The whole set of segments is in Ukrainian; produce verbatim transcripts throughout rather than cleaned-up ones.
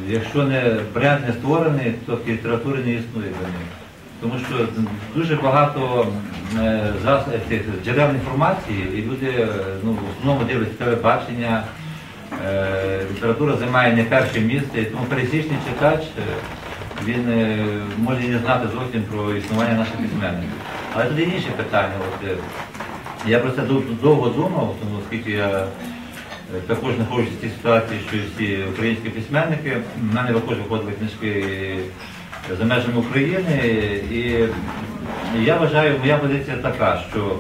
якщо не бренд не створений, то літератури не існує для них. Тому що дуже багато цих джерел інформації, і люди ну, в основному дивляться телебачення, література займає не перше місце, і тому пересічний читач, він може не знати зовсім про існування наших письменників. Але тут є інші питання. От, я про це довго думав, тому оскільки я також знаходжуся в цій ситуації, що всі українські письменники, в мене також виходили книжки за межами України, і я вважаю, моя позиція така, що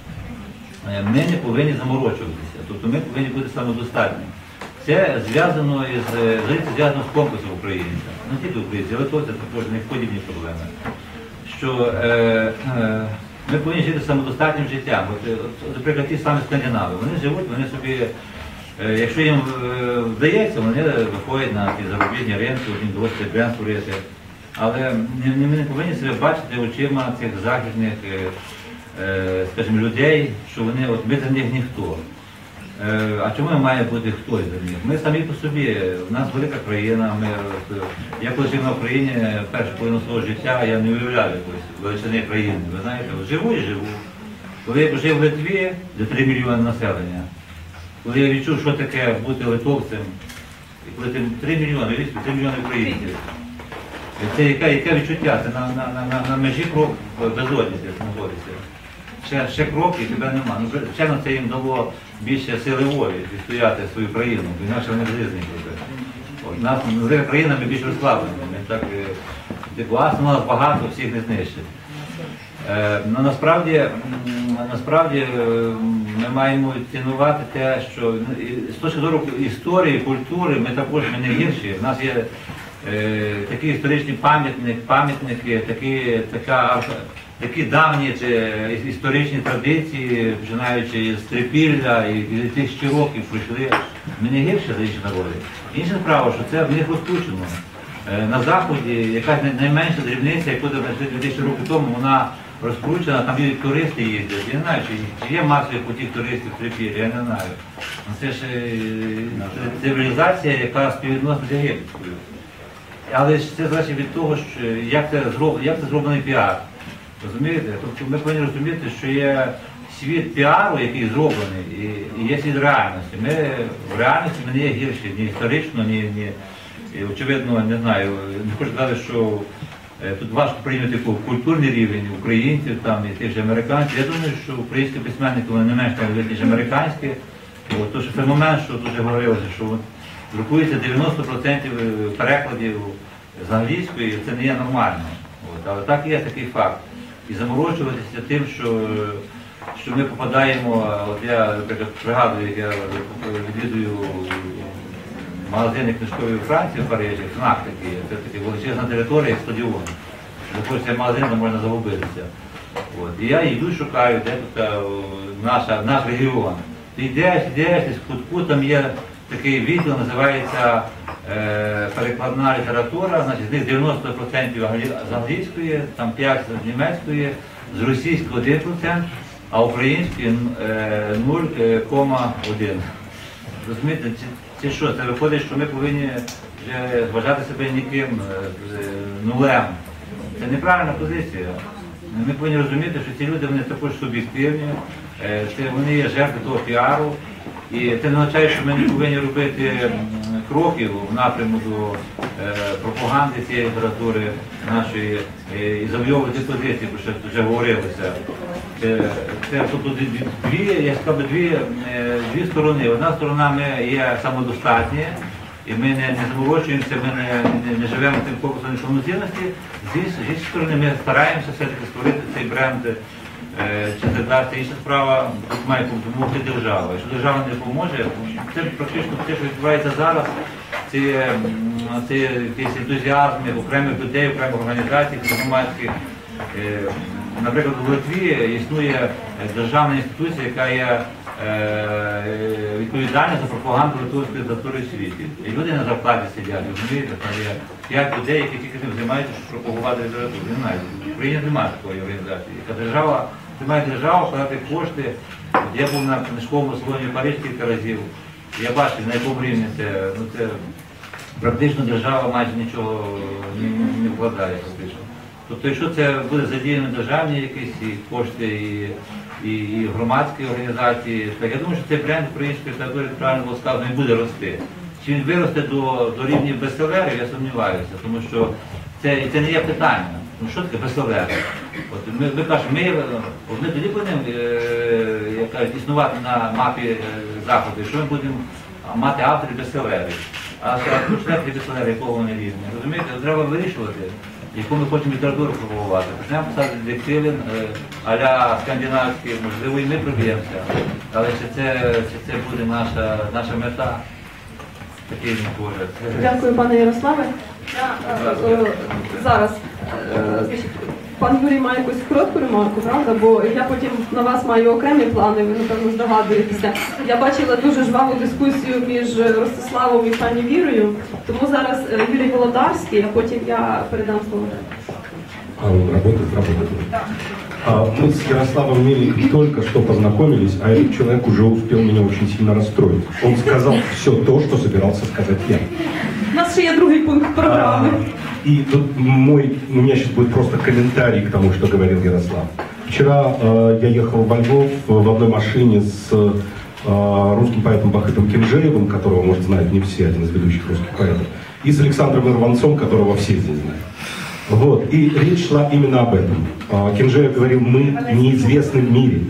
ми не повинні заморочуватися, тобто ми повинні бути самодостатні. Це зв'язано із, зв'язано з компасом українця, не тільки українців, але то це також не подібні проблеми. Що е, е, ми повинні жити самодостатнім життям. От, от, наприклад, ті самі скандинави, вони живуть, вони собі, е, якщо їм е, вдається, вони виходять на ті заробітні ринки, їм доводиться бренд створити. Але ми не повинні себе бачити очима цих західних, е, е, скажімо, людей, що вони, от ми за них ніхто. А чому має бути хтось за них? Ми самі по собі, у нас велика країна, ми, я коли жив на Україні першу половину свого життя, я не уявляв якоїсь величини країни. Ви знаєте, живу і живу. Коли я жив в Литві, де три мільйони населення, коли я відчув, що таке бути литовцем, і коли ти три мільйони, три мільйони українців, це яке, яке відчуття? Це на, на, на, на межі крок безодність знаходиться. Ще, ще крок і тебе нема. Ну, звичайно, це їм дало більше сили волі відстояти свою країну, бо інакше вони злизні проти. Нас велика країна, ми більш розслаблені. Ми так, власне, нас багато, всіх не знищить. Е, ну, насправді, насправді ми маємо цінувати те, що з точки зору історії, культури, ми також ми не гірші. У нас є е, такі історичні пам'ятники, пам'ятники, такі, така такі давні історичні традиції, починаючи з Трипілля і тисячі років пройшли, ми не гірше за інші народи. Інша справа, що це в них розкручено. На Заході якась найменша дрібниця, яку дві тисячі років тому, вона розкручена, там і туристи їздять. Я не знаю, чи, чи є масовий потік туристів в Трипіллі, я не знаю. Це ж цивілізація, яка співвідносна з єгипетською. Але ж це залежить від того, що, як, це зроб, як це зроблений піар. Розумієте? Тобто ми повинні розуміти, що є світ піару, який зроблений, і, і є світ реальності. Ми в реальності ми не є гірші, ні історично, ні, ні і, очевидно, не знаю, не хочу сказати, що е, тут важко прийняти культурний рівень українців там, і тих же американців. Я думаю, що українські письменники вони не менш так, ніж американські. Тому що феномен, що дуже говорилося, що друкується дев'яносто відсотків перекладів з англійської, це не є нормально. От, але так є такий факт. І заморочуватися тим, що, що ми попадаємо, от я, наприклад, пригадую, як я відвідую магазини книжкові у Франції, в Парижі, ФНАК такий, це така величезна територія, як стадіон. Бо цей магазин можна загубитися. От. І я йду, шукаю, де тут наша, наш регіон. Ти йдеш, йдеш, з кутку там є такий відділ, називається е, перекладна література, значить з них дев'яносто відсотків з англійської, там п'ять відсотків з німецької, з російської один відсоток, а української е, нуль кома один. Розумієте, це що? Це виходить, що ми повинні вже вважати себе ніким, нулем. Це неправильна позиція. Ми повинні розуміти, що ці люди вони також суб'єктивні, вони є жертви того піару. І це не означає, що ми не повинні робити кроків в напряму до пропаганди цієї літератури нашої і завойовувати позиції, про що вже говорилося. Це, це тобто дві, я сказав, дві, дві сторони. Одна сторона ми є самодостатні, і ми не, не заморочуємося, ми не, не, не живемо тим фокусом неповноцінності. З іншої сторони ми стараємося все-таки створити цей бренд. Чи це дасть інша справа, тут має допомогти держава. Якщо держава не допоможе, це практично те, що відбувається зараз, це, це якийсь ентузіазм окремих людей, окремих організацій, громадських. Наприклад, у Литві існує державна інституція, яка є відповідальна за пропаганду литовської літератури в світі. І люди на зарплаті сидять, розумієте, там є п'ять людей, які тільки тим займаються, щоб пропагувати літературу. Не знаю, в Україні немає такої організації. Яка держава, має держава вкладати кошти. Я був на книжковому салоні в Парижі кілька разів. Я бачив, на якому рівні це, ну це практично держава майже нічого не, не вкладає. Фактично. Тобто, якщо це буде задіяно державні якісь і кошти і, і, і громадські організації, так я думаю, що цей бренд української літератури, правильно було сказано, і буде рости. Чи він виросте до, до рівня бестселерів, я сумніваюся, тому що це, це не є питання. Ну що таке бестселери? От ми, ми кажемо, ми, ми тоді будемо е, кажуть, існувати на мапі е, Заходу, якщо ми будемо мати авторів бестселерів. А почнемо бестселери, якого вони рівні. Розумієте, треба вирішувати, яку ми хочемо літературу пропагувати. Почнемо писати дектилин, а-ля скандинавський, можливо, і ми проб'ємося. Але чи це, чи це буде наша, наша мета? Такий не погляд. Дякую, пане Ярославе. Я, е, е, зараз е, пан Юрій має якусь коротку ремарку, правда? Бо я потім на вас маю окремі плани, ви, напевно, здогадуєтеся. Я бачила дуже жваву дискусію між Ростиславом і пані Вірою, тому зараз е, Юрій Володарський, а потім я передам слово. А он работает, работает. А, мы с Ярославом Мельником только что познакомились, а этот человек уже успел меня очень сильно расстроить. Он сказал все то, что собирался сказать я. У нас ще є другий пункт программы. А, и тут мой, у меня сейчас будет просто комментарий к тому, что говорил Ярослав. Вчера э, я ехал во Львов в одной машине с э, русским поэтом Бахытом Кинжеевым, которого, может, знают не все, один из ведущих русских поэтов, и с Александром Ирванцом, которого все здесь знают. Вот. И речь шла именно об этом. Кинжеев говорил, мы неизвестны в мире.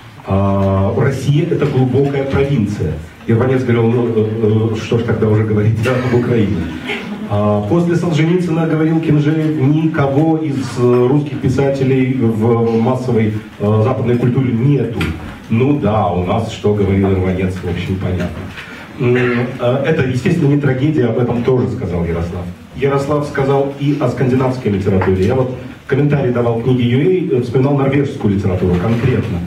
Россия — это глубокая провинция. Ирванец говорил, ну что ж тогда уже говорить об Украине. После Солженицына, говорил Кинжеев, никого из русских писателей в массовой западной культуре нету. Ну да, у нас, что говорил Ирванец, в общем, понятно. Это, естественно, не трагедия, об этом тоже сказал Ярослав. Ярослав сказал и о скандинавской литературе. Я вот комментарий давал книге ю эй, вспоминал норвежскую литературу конкретно.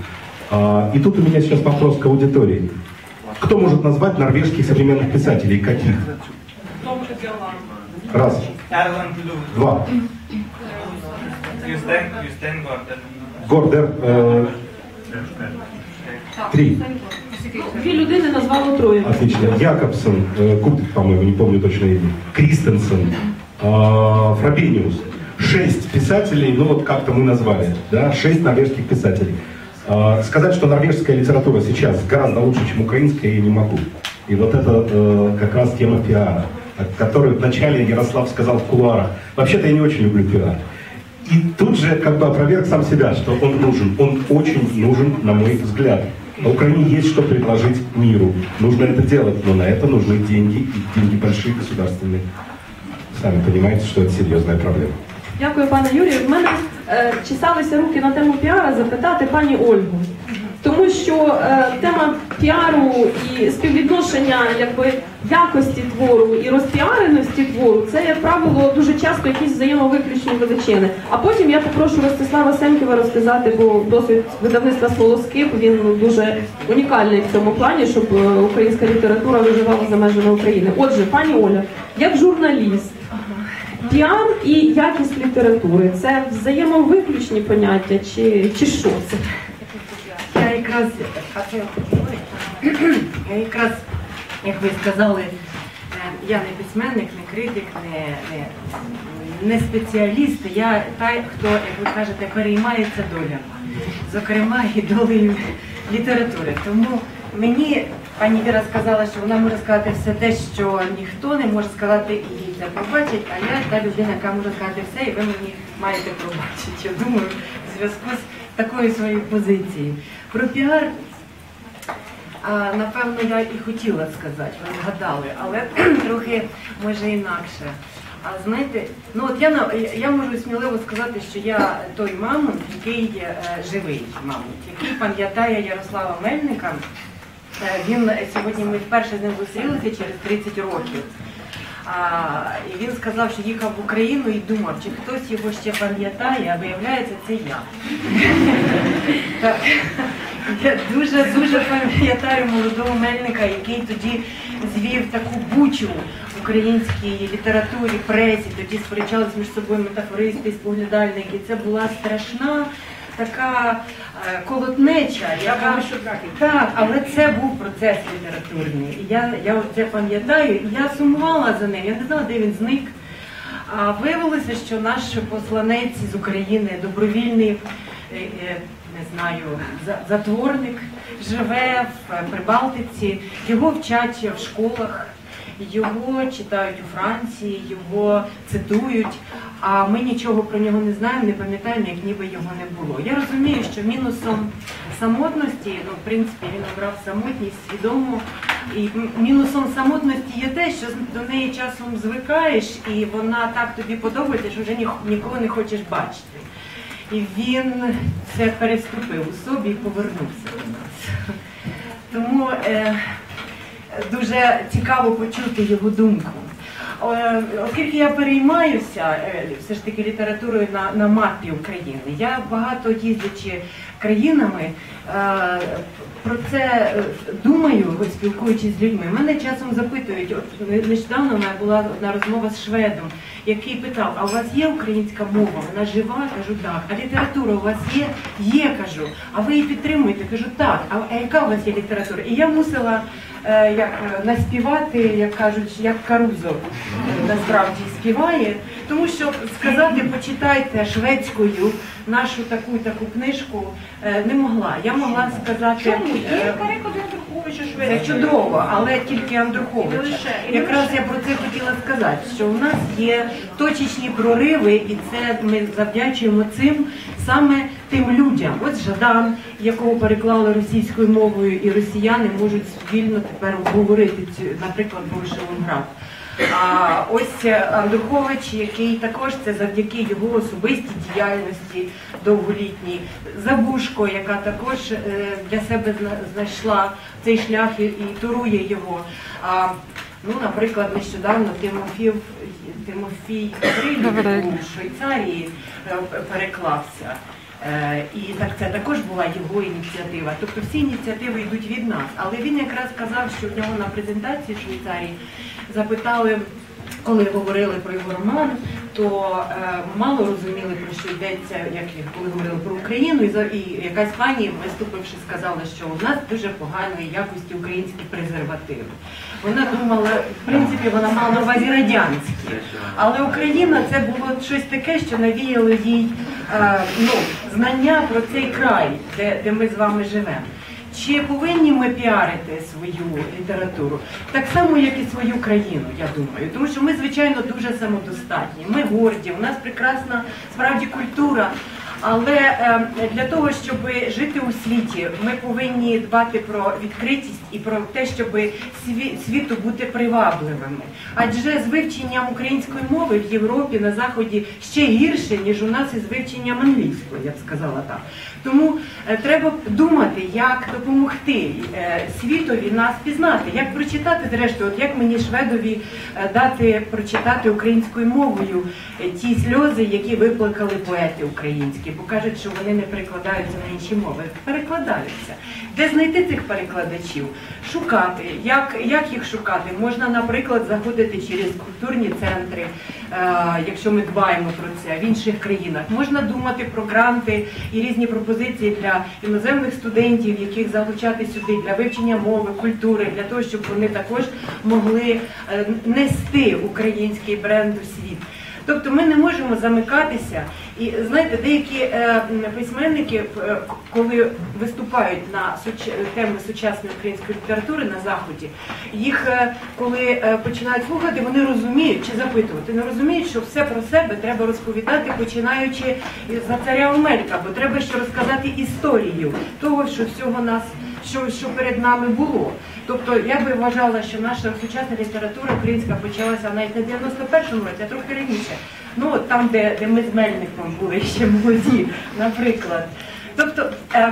И тут у меня сейчас вопрос к аудитории. Кто может назвать норвежских современных писателей? Каких? Раз. Два. Гордер. Э, три. Дві людини назвало троє. Отлично. Якобсон, э, Купт, по-моему, не помню точно имя. Кристенсен, э, Фрабениус. Шесть писателей, ну вот как-то мы назвали, да, шесть норвежских писателей. Э, сказать, что норвежская литература сейчас гораздо лучше, чем украинская, я не могу. И вот это э, как раз тема пиара, о которой вначале Ярослав сказал в кулуарах. Вообще-то я не очень люблю пиар. И тут же как бы опроверг сам себя, что он нужен. Он очень нужен, на мой взгляд. На Украине есть что предложить миру. Нужно это делать, но на это нужны деньги, и деньги большие, государственные. Сами понимаете, что это серьезная проблема. Дякую, пане Юрію. В мене е, чесалися руки на тему піара запитати пані Ольгу. Тому що е, тема піару і співвідношення якби, якості твору і розпіареності твору, це, як правило, дуже часто якісь взаємовиключні величини. А потім я попрошу Ростислава Семківа розказати, бо досвід видавництва «Смолоскип», він дуже унікальний в цьому плані, щоб українська література виживала за межами України. Отже, пані Оля, як журналіст, піар і якість літератури – це взаємовиключні поняття чи, чи що це? Я якраз, я якраз, як ви сказали, я не письменник, не критик, не, не, не спеціаліст, я та, хто, як ви кажете, переймається долями, зокрема і долею літератури. Тому мені пані Віра сказала, що вона може сказати все те, що ніхто не може сказати, і їй це пробачить, а я та людина, яка може сказати все, і ви мені маєте пробачити. Я думаю, в зв'язку з такою своєю позицією. Про піар, а, напевно, я і хотіла сказати, ви згадали, але трохи, може, інакше. А знаєте, ну от я, я можу сміливо сказати, що я той мамонт, який е, живий мамонт, який пам'ятає Ярослава Мельника. Е, він, сьогодні ми вперше з ним зустрілися через тридцять років. А, і він сказав, що їхав в Україну і думав, чи хтось його ще пам'ятає, а виявляється, це я. Так. Я дуже-дуже пам'ятаю молодого Мельника, який тоді звів таку бучу в українській літературі, пресі, тоді сперечались між собою метафористи і споглядальники. Це була страшна така е, колотнеча, яка так, але це був процес літературний. І я, я це пам'ятаю, і я сумувала за ним, я не знала, де він зник. А виявилося, що наш посланець з України, добровільний, е, е, не знаю, за- затворник, живе в Прибалтиці, його вчать в школах. Його читають у Франції, його цитують, а ми нічого про нього не знаємо, не пам'ятаємо, як ніби його не було. Я розумію, що мінусом самотності, ну, в принципі, він обрав самотність свідомо, і м- мінусом самотності є те, що до неї часом звикаєш, і вона так тобі подобається, що вже ні- нікого не хочеш бачити. І він це переступив у собі і повернувся до нас. Тому е, дуже цікаво почути його думку. Е, Оскільки я переймаюся е, все ж таки літературою на, на мапі України, я багато їздячи країнами, е, про це е, думаю, ось спілкуючись з людьми. Мене часом запитують, от нещодавно у мене була одна розмова з шведом, який питав, а у вас є українська мова? Вона жива? Кажу, так. А література у вас є? Є, кажу. А ви її підтримуєте? Кажу, так. А яка у вас є література? І я мусила е, як, е, наспівати, як кажуть, як Карузо е, насправді співає, тому що сказати, почитайте шведською нашу таку таку книжку е, не могла. Я могла сказати... Чому? Є е, переклади Андруховича Це шведською. чудово, але тільки Не Андруховича. лише, і не Якраз лише. я про це хотіла сказати, що у нас є точечні прориви, і це ми завдячуємо цим саме тим людям. Ось Жадан, якого переклали російською мовою, і росіяни можуть вільно тепер говорити, цю- наприклад, про Шелонград. А ось Андрухович, який також це завдяки його особистій діяльності довголітній, Забушко, яка також е, для себе зна- знайшла цей шлях і, і турує його. А, ну, наприклад, нещодавно Тимофів, Тимофій Гаврилів у Швейцарії е, переклався. Е, І так це також була його ініціатива. Тобто всі ініціативи йдуть від нас. Але він якраз сказав, що в нього на презентації в Швейцарії запитали, коли говорили про його роман, то е, мало розуміли, про що йдеться, як коли говорили про Україну, і, за- і якась пані, виступивши, сказала, що у нас дуже поганої якості українські презервативи. Вона думала, в принципі, вона мала на увазі радянські. Але Україна це було щось таке, що навіяло їй е, ну, знання про цей край, де, де ми з вами живемо. Чи повинні ми піарити свою літературу? Так само, як і свою країну, я думаю. Тому що ми, звичайно, дуже самодостатні. Ми горді, у нас прекрасна справді культура. Але е, для того, щоб жити у світі, ми повинні дбати про відкритість і про те, щоб сві- світу бути привабливими. Адже з вивченням української мови в Європі, на Заході ще гірше, ніж у нас із вивченням англійської, я б сказала так. Тому е, треба думати, як допомогти е, світові нас пізнати, як прочитати, зрештою, от як мені шведові е, дати прочитати українською мовою е, ті сльози, які виплакали поети українські, бо кажуть, що вони не перекладаються на інші мови. Перекладаються. Де знайти цих перекладачів? Шукати. Як, як їх шукати? Можна, наприклад, заходити через культурні центри, е, якщо ми дбаємо про це, в інших країнах. Можна думати про гранти і різні пропозиції для іноземних студентів, яких залучати сюди для вивчення мови, культури, для того, щоб вони також могли е, нести український бренд у світ. Тобто ми не можемо замикатися. І знаєте, деякі е, письменники, е, коли виступають на суч... теми сучасної української літератури на Заході, їх е, коли е, починають слухати, вони розуміють чи запитувати, не розуміють, що все про себе треба розповідати, починаючи за царя Омелька, бо треба ще розказати історію того, що всього нас, що, що перед нами було. Тобто я би вважала, що наша сучасна література українська почалася навіть не в дев'яносто першому році, а трохи раніше. Ну, от там, де, де ми з Мельником були ще молоді, наприклад. Тобто, е,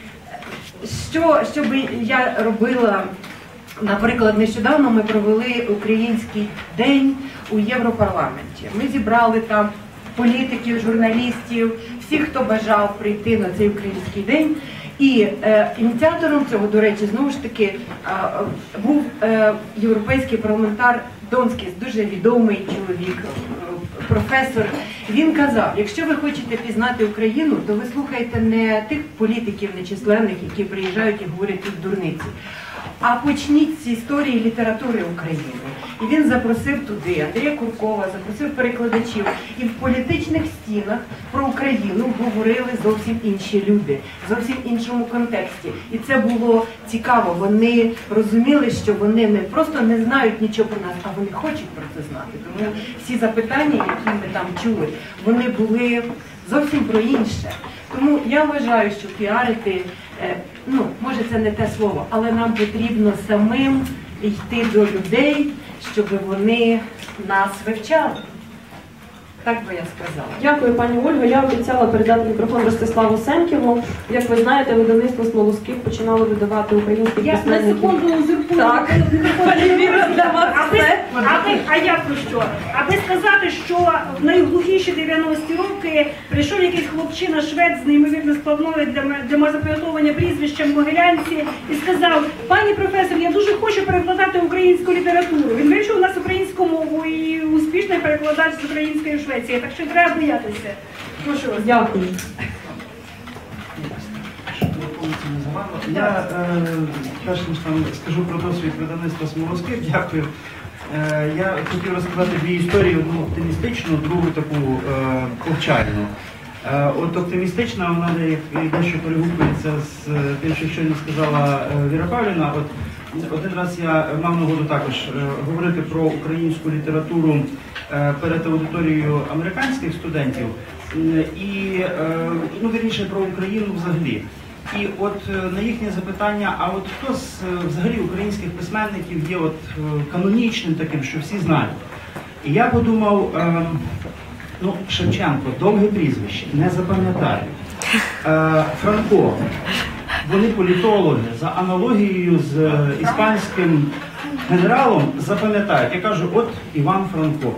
що, що би я робила, наприклад, нещодавно ми провели український день у Європарламенті. Ми зібрали там політиків, журналістів, всіх, хто бажав прийти на цей український день. І е, ініціатором цього, до речі, знову ж таки, е, був е, європейський парламентар Донський, дуже відомий чоловік, професор, він казав, якщо ви хочете пізнати Україну, то ви слухайте не тих політиків нечисленних, які приїжджають і говорять тут дурниці, а почніть з історії літератури України. І він запросив туди Андрія Куркова, запросив перекладачів. І в політичних стінах про Україну говорили зовсім інші люди, в зовсім іншому контексті. І це було цікаво. Вони розуміли, що вони не просто не знають нічого про нас, а вони хочуть про це знати. Тому всі запитання, які ми там чули, вони були зовсім про інше. Тому я вважаю, що піарити, ну, може це не те слово, але нам потрібно самим йти до людей, щоб вони нас вивчали. Так би я сказала. Дякую, пані Ольго. Я обіцяла передати мікрофон Ростиславу Семківу. Як ви знаєте, видавництво «Смолоскип» починало видавати українських Я на письменників. секунду узурпую. Так. Пані Віра, для вас Аби, все. аби, а я про що? Аби сказати, що в найглухіші дев'яності роки прийшов якийсь хлопчина швед з неймовірно складною для, м- для запам'ятовування прізвищем Могилянці і сказав: пані професор, я дуже хочу перекладати українську літературу. Він вивчив у нас українську мову і успішний перекладач з української в Швеції, так що треба боятися. Прошу вас. Дякую. Я е, перш ніж там скажу про досвід видавництва «Смолоскип», дякую. Е, я хотів розказати дві історії: одну оптимістичну, другу таку е, повчальну. Е, от оптимістична, вона де- дещо перегукується з е, тим, що щойно сказала е, Віра Павлівна. От один раз я мав нагоду також е, говорити про українську літературу е, перед аудиторією американських студентів м, і, е, ну, вірніше, про Україну взагалі. І от е, на їхнє запитання, а от хто з е, взагалі українських письменників є от е, канонічним таким, що всі знають? І я подумав, е, ну, Шевченко, довге прізвище, не запам'ятаю. Е, Франко, вони політологи, за аналогією з е, іспанським генералом запам'ятають. Я кажу, от Іван Франко.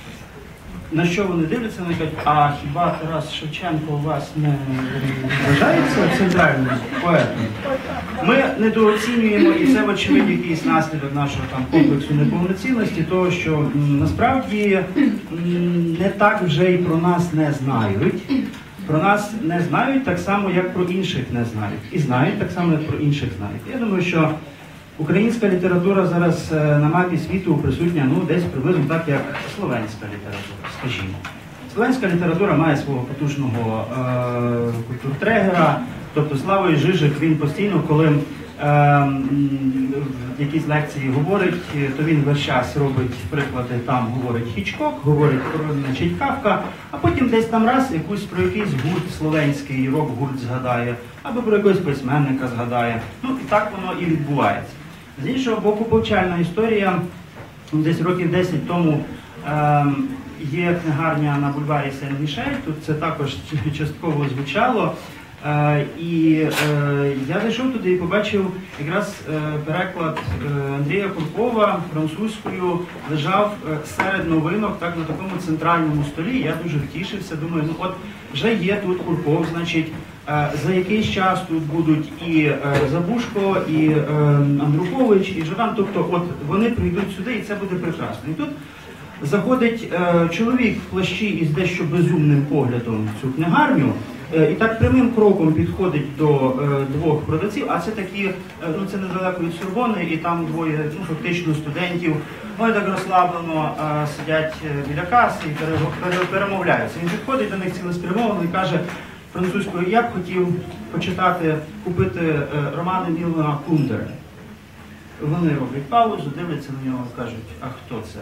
На що вони дивляться, вони кажуть, а хіба Тарас Шевченко у вас не вважається центральним поетом? Ми недооцінюємо, і це, вочевидь, якийсь наслідок нашого там комплексу неповноцінності, того, що м, насправді м, не так вже і про нас не знають. Про нас не знають так само, як про інших не знають. І знають так само, як про інших знають. Я думаю, що українська література зараз е, на мапі світу присутня, ну, десь приблизно так, як словенська література, скажімо. Словенська література має свого потужного е, культуртрегера, тобто Славой Жижик, він постійно, коли е, м, в якійсь лекції говорить, то він весь час робить приклади, там говорить Хічкок, говорить про, значить, Кафка, а потім десь там раз якусь про якийсь гурт словенський, рок-гурт згадає, або про якогось письменника згадає. Ну, і так воно і відбувається. З іншого боку, повчальна історія. Десь років десять тому е, є книгарня на бульварі Сен-Мішель, тут це також частково звучало. Е, і е, я зайшов туди і побачив якраз е, переклад е, Андрія Куркова французькою, лежав е, серед новинок, так, на такому центральному столі. Я дуже втішився, думаю, ну от вже є тут Курков, значить, е, за якийсь час тут будуть і е, Забушко, і е, Андрухович, і Жадан, тобто от вони прийдуть сюди, і це буде прекрасно. І тут заходить е, чоловік в плащі із дещо безумним поглядом в цю книгарню, е, і так прямим кроком підходить до е, двох продавців, а це такі, е, ну це недалеко від Сорбони, і там двоє, ну фактично студентів, вони так розслаблено е, сидять біля каси і пере, пере, перемовляються. Він підходить до них цілеспрямовано і каже французькою: я б хотів почитати, купити е, романи Мілана Кундери. Вони роблять паузу, дивляться на нього і кажуть, а хто це?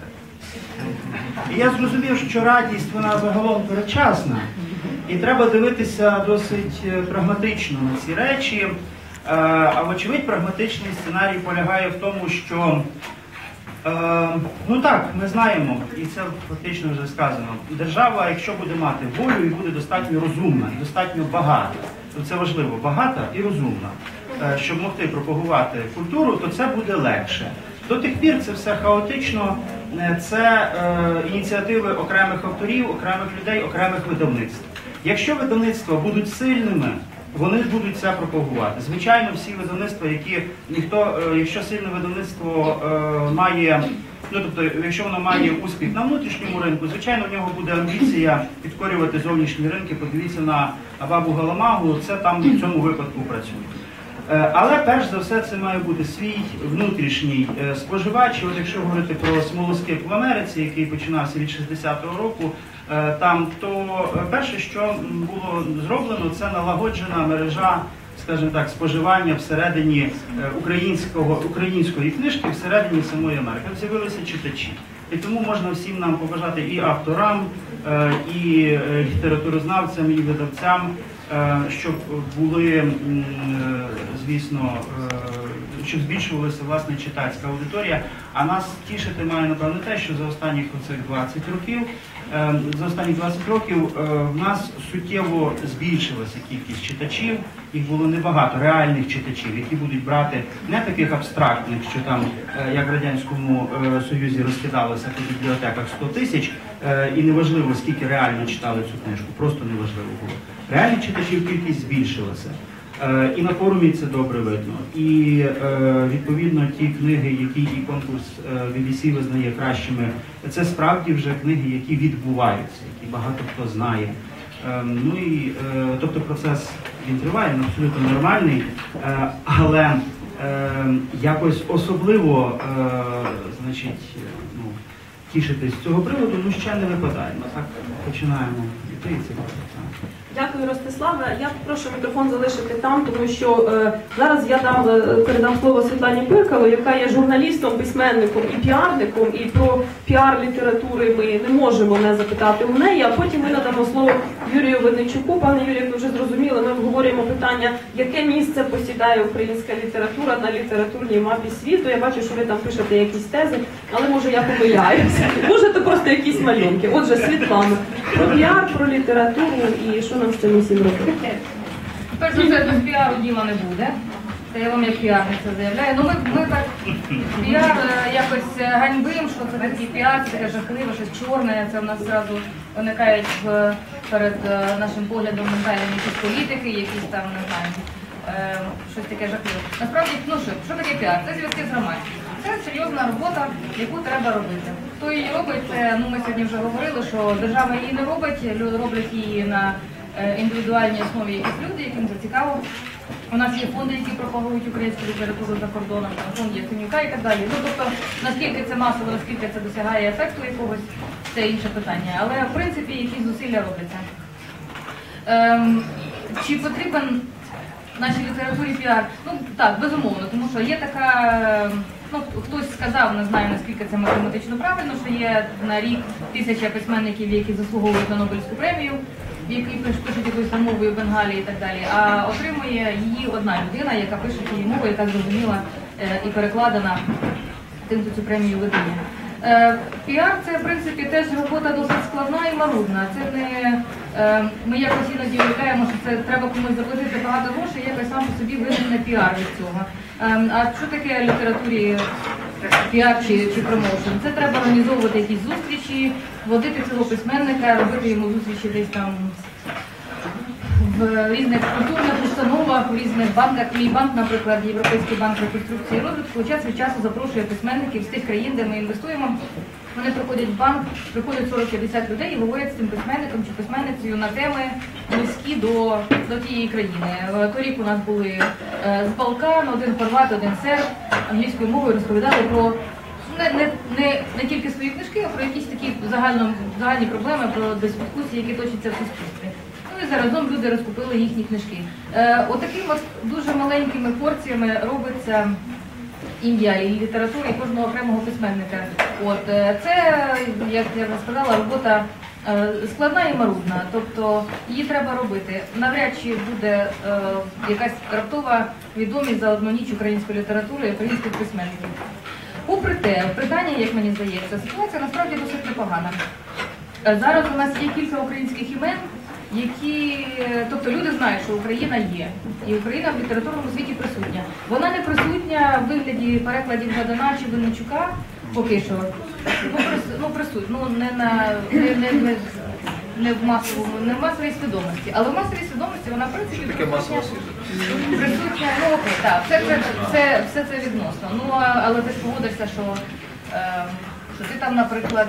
І я зрозумів, що радість, вона загалом передчасна, і треба дивитися досить прагматично на ці речі. А вочевидь, прагматичний сценарій полягає в тому, що, ну так, ми знаємо, і це фактично вже сказано, держава, якщо буде мати волю і буде достатньо розумна, і достатньо багата, то це важливо, багата і розумна, щоб могти пропагувати культуру, то це буде легше. До тих пір це все хаотично, це е, ініціативи окремих авторів, окремих людей, окремих видавництв. Якщо видавництва будуть сильними, вони будуть це пропагувати. Звичайно, всі видавництва, які ніхто, е, якщо сильне видавництво е, має Ну тобто, якщо воно має успіх на внутрішньому ринку, звичайно, в нього буде амбіція підкорювати зовнішні ринки. Подивіться на Бабу Галамагу, це там в цьому випадку працює. Але перш за все це має бути свій внутрішній споживач. І от якщо говорити про смолоскип в Америці, який починався від шістдесятого року, там, то перше, що було зроблено, це налагоджена мережа, скажімо так, споживання всередині українського, української книжки, всередині самої Америки. З'явилися читачі. І тому можна всім нам побажати і авторам, і літературознавцям, і видавцям, щоб були, звісно, щоб збільшувалася власне читацька аудиторія. А нас тішити має, напевно, те, що за останніх оцих двадцять років, за останні двадцять років в нас суттєво збільшилася кількість читачів, їх було небагато, реальних читачів, які будуть брати не таких абстрактних, що там, як в Радянському Союзі розкидалося по бібліотеках сто тисяч, і неважливо, скільки реально читали цю книжку, просто неважливо було. Реальних читачів кількість збільшилася. І на форумі це добре видно. І, відповідно, ті книги, які і конкурс бі бі сі визнає кращими, це справді вже книги, які відбуваються, які багато хто знає. Ну і, тобто процес, він триває, він абсолютно нормальний, але якось особливо, значить, ну, тішитись з цього приводу, ну, ще не випадає. Ми так починаємо йти, і це Дякую, Ростиславе. Я прошу мікрофон залишити там, тому що е, зараз я дам, е, передам слово Світлані Пиркало, яка є журналістом, письменником і піарником, і про піар літератури ми не можемо не запитати у неї, а потім ми надамо слово Юрію Винничуку. Пане Юрію, як ви вже зрозуміли, ми обговорюємо питання, яке місце посідає українська література на літературній мапі світу. Я бачу, що ви там пишете якісь тези, але може я помиляюся. Може, це просто якісь малюнки. Отже, Світлана, про піар, про літературу і що нам з цим усім робити? Перш за все, без піару діла не буде. Це я вам як піарниця заявляю. Ну ми, ми так піар е, якось ганьбимо, що це такий піар, це таке жахливе, щось чорне. Це в нас зразу виникають в, перед е, нашим поглядом ментальні якісь політики, якісь там, не знаю, е, щось таке жахливе. Насправді, ну що, що таке піар? Це зв'язки з громадськістю. Це серйозна робота, яку треба робити. Хто її робить, це, ну ми сьогодні вже говорили, що держава її не робить, люди роблять її на індивідуальній основі якісь люди, яким це цікаво. У нас є фонди, які пропагують українську літературу за кордоном, фонд Яценюка і так далі. Ну, тобто, наскільки це масово, наскільки це досягає ефекту якогось, це інше питання. Але, в принципі, якісь зусилля робляться. Ем, чи потрібен нашій літературі піар? Ну, так, безумовно, тому що є така, ну, хтось сказав, не знаю, наскільки це математично правильно, що є на рік тисяча письменників, які заслуговують на Нобелівську премію, які пишуть якоюсь там мовою Бенгалії і так далі, а отримує її одна людина, яка пише її мовою, яка зрозуміла е, і перекладена тим, хто цю премію видає. Е, піар – це, в принципі, теж робота досить складна і марудна. Це не, е, ми якось іноді уявляємо, що це треба комусь заплатити багато грошей, якось сам по собі виникне піар від цього. Е, а що таке в літературі піар чи, чи промоушен? Це треба організовувати якісь зустрічі, водити цього письменника, робити йому зустрічі десь там в різних культурних установах, в різних банках. Мій банк, наприклад, Європейський банк реконструкції і розвитку, час від часу запрошує письменників з тих країн, де ми інвестуємо. Вони приходять в банк, приходять сорок-п'ятдесят людей і говорять з цим письменником чи письменницею на теми близькі до, до тієї країни. Торік у нас були е, з Балкан, один хорват, один серб, англійською мовою розповідали про не, не, не, не тільки свої книжки, а про якісь такі загально, загальні проблеми, про дискусії, які точаться в суспільстві. Ну і заразом люди розкупили їхні книжки. Е, Отакими от дуже маленькими порціями робиться ім'я і літератури і кожного окремого письменника. От, це, як я вже сказала, робота е, складна і марудна, тобто її треба робити. Навряд чи буде е, якась раптова відомість за одну ніч української літератури і українських письменників. Попри те, в Британії, як мені здається, ситуація насправді досить непогана. Зараз у нас є кілька українських імен, які, тобто люди знають, що Україна є, і Україна в літературному світі присутня. Вона не присутня в вигляді перекладів Жадана чи Винничука, поки що. Ну, прис, ну присутня, ну не на не, не, не, не в масовому, не в масовій свідомості, але в масовій свідомості вона в принципі присутня. Присутня, ну окей, так, все це, це, все це відносно. Ну але ти ж погодишся, що е, що ти там, наприклад,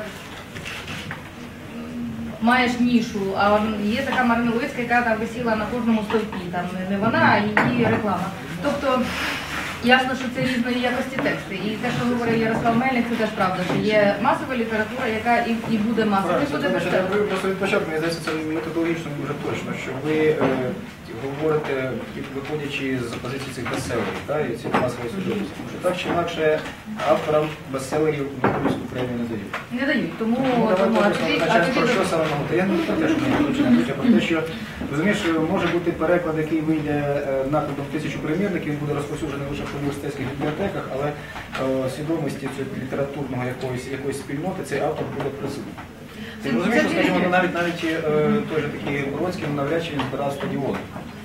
маєш нішу, а є така Марина Левицька, яка там висіла на кожному стовпі, там не вона, а її реклама. Тобто, ясно, що це різної якості тексти. І те, що говорив Ярослав Мельник, це теж правда, що є масова література, яка і, і буде масова. І буде Значить, ви просто від початку, мені здається, це методологічно дуже точно, що ви е, говорите, виходячи з позиції цих бестселерів, та, і цих масових судовостей. Так чи інакше авторам бестселерів Нобелівську премію не дають. не дають, тому, Ну, тому а давайте тобі, а почнемо про тобі що саме мовити. Я не про те, що не почнемо, а про те, що, розумієш, може бути переклад, який вийде е, накладом тисячу примірників, він буде розповсюджений лише в університетських бібліотеках, але е, свідомості цього літературного якоїсь, якоїсь спільноти цей автор буде присутній. Ти Це- розумієш, це що, скажімо, вірно. навіть, навіть е, той же такий Бродський, ну, навряд чи він збирав стадіони.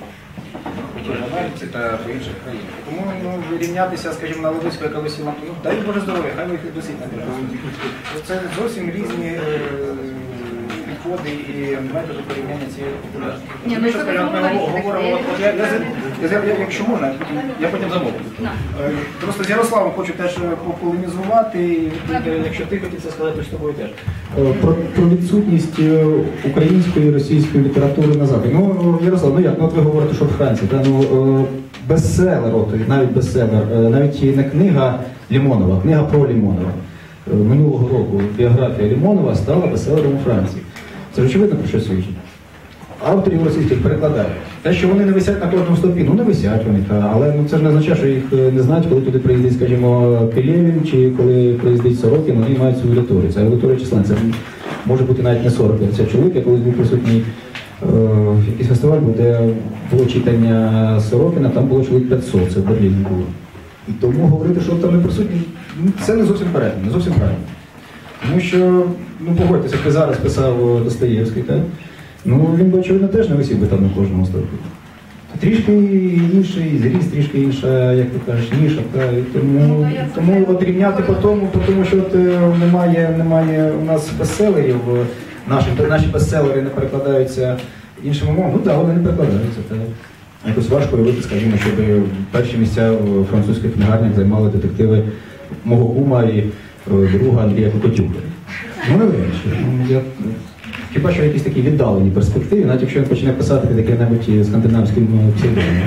У тій же Америці та по інших країнах. Тому ну, рівнятися, скажімо, на Левицьку, яка висіла, ну, дай Боже здоров'я, хай ви їх досить наберуть. Це зовсім різні е, підходи і методи порівняння цієї популярності. Ні, ну, Тому що, це скажімо, ми безумовно говоримо, різні. от, от я, я, я, я, якщо можна, я потім замовлю. На. Е, Просто з Ярославом хочу теж пополемізувати, і якщо ти хотів це сказати, то з тобою теж. Е, Про, про відсутність е, української і російської літератури на Заході. Ну, Ярослав, ну як, ну от ви говорите, що в Франції, та, ну, е, бестселер, от, навіть бестселер, е, навіть не книга Лімонова, книга про Лімонова. Е, Минулого року біографія Лімонова стала бестселером у Франції. Це ж очевидно про що свідчить. Авторів російських перекладають. Те, що вони не висять на кожному стовпі, ну не висять вони, та, але ну, це ж не означає, що їх е, не знають, коли туди приїздить, скажімо, Пелєвін, чи коли приїздить Сорокін, вони мають свою аудиторію. Це аудиторія числа. Це може бути навіть не сорок п'ятдесят чоловік, я колись був присутній е, в якийсь фестиваль, де було читання Сорокіна, там було чоловік п'ятсот, це в Берліні було. І тому говорити, що там не присутні, ну, це не зовсім правильно, не зовсім правильно. Тому що, ну погодьтеся, як зараз писав Достоєвський, так? Ну він би, очевидно, теж не висів би там на кожному стовпі. Трішки інший зріст, трішки інша, як ти кажеш, ніша. Та, і тому, тому от рівняти по тому, по тому, що от, е, немає, немає у нас бестселерів, е, наші, наші бестселери не перекладаються іншими мовами. Ну так, вони не перекладаються. Та. Якось важко уявити, скажімо, щоб перші місця в французьких книгарнях займали детективи мого кума і е, друга Андрія Кокотюка. Ну не вирішую. Я хіба що в якісь такі віддалені перспективи, навіть якщо він почне писати під яким-небудь скандинавським псевдонімом.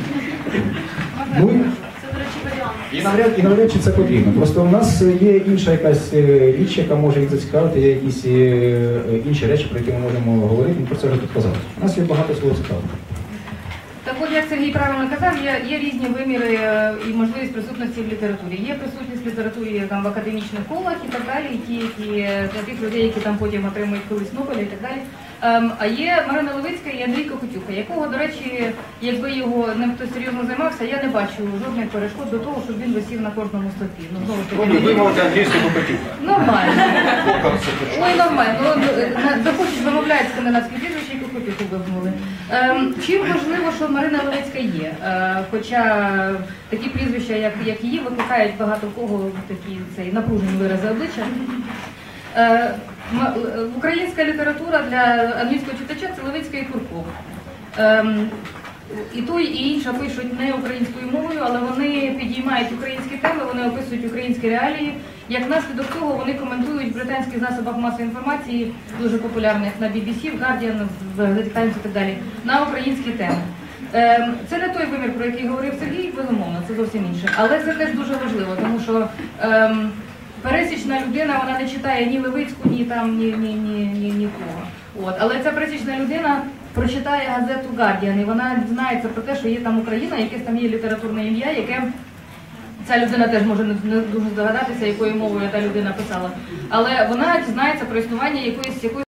Ну, і- і навряд, і навряд чи це потрібно. Просто у нас є інша якась е, річ, яка може їх зацікавити, є якісь е, інші речі, про які ми можемо говорити, ми про це вже тут казали. У нас є багато свого цікавого. Так от, як Сергій правильно казав, є, є різні виміри е, і можливість присутності в літературі. Є присутність в літературі там, в академічних колах і так далі, і ті, які, для тих людей, які там потім отримують колись Нобеля і так далі. Ем, а є Марина Левицька і Андрій Кокотюха, якого, до речі, якби його ним хтось серйозно займався, я не бачу жодних перешкод до того, щоб він висів на кожному стовпі. Ну, знову ж таки, Пробуй вимовити англійську Кокотюка. нормально. Ой, нормально. Ну, захочуть замовляють скандинавські прізвища, і Кокотюху вибнули. Ем, чим важливо, що Марина Левицька є? Е, хоча такі прізвища, як, як її, викликають багато в кого такі цей, напружені вирази обличчя. Е, м- Українська література для англійського читача це Левицька і Курков. Ем, І той, і інша пишуть не українською мовою, але вони підіймають українські теми, вони описують українські реалії. Як наслідок цього вони коментують в британських засобах масової інформації, дуже популярних на бі бі сі, в Guardian, в Газеті Times і так далі, на українські теми. Ем, Це не той вимір, про який говорив Сергій, безумовно, це зовсім інше. Але це теж дуже важливо, тому що ем, пересічна людина, вона не читає ні Левицьку, ні там, ні, ні, ні, ні, нікого. От. Але ця пересічна людина прочитає газету Guardian, і вона дізнається про те, що є там Україна, якесь там є літературне ім'я, яке ця людина теж може не не дуже здогадатися, якою мовою та людина писала. Але вона дізнається про існування якоїсь якоїсь